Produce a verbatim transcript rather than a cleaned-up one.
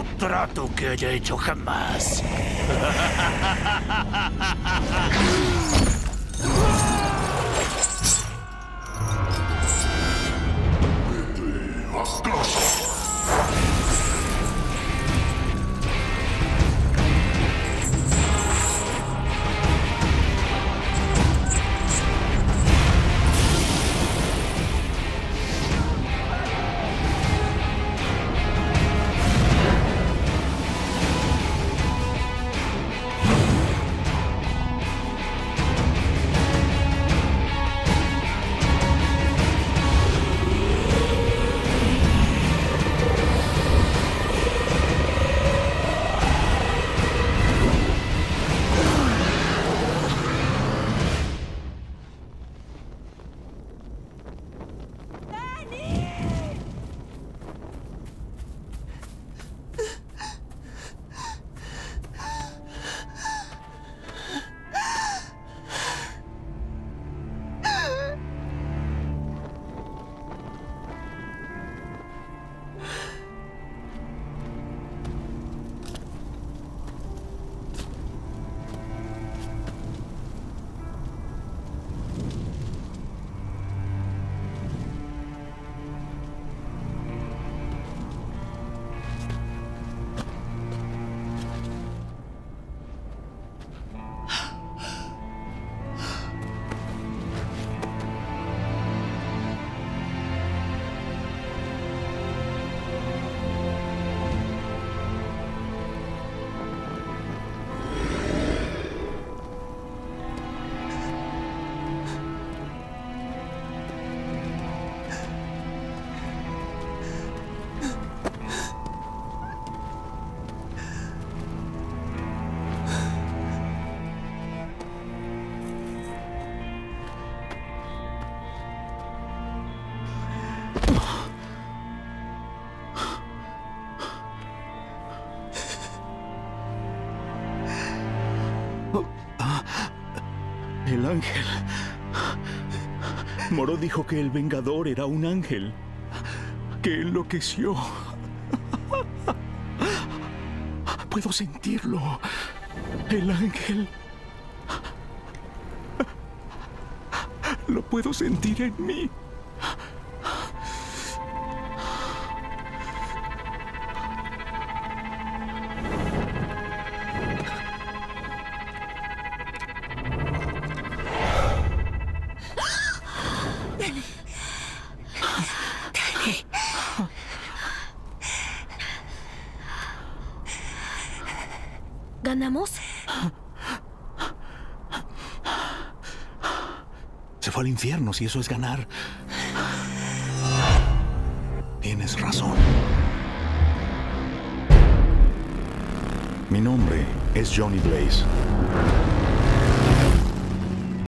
peor trato que haya hecho jamás. Vete a casa. El ángel. Moro dijo que el Vengador era un ángel, que enloqueció. Puedo sentirlo. El ángel. Lo puedo sentir en mí. ¿Ganamos? Se fue al infierno, si eso es ganar. Tienes razón. Mi nombre es Johnny Blaze.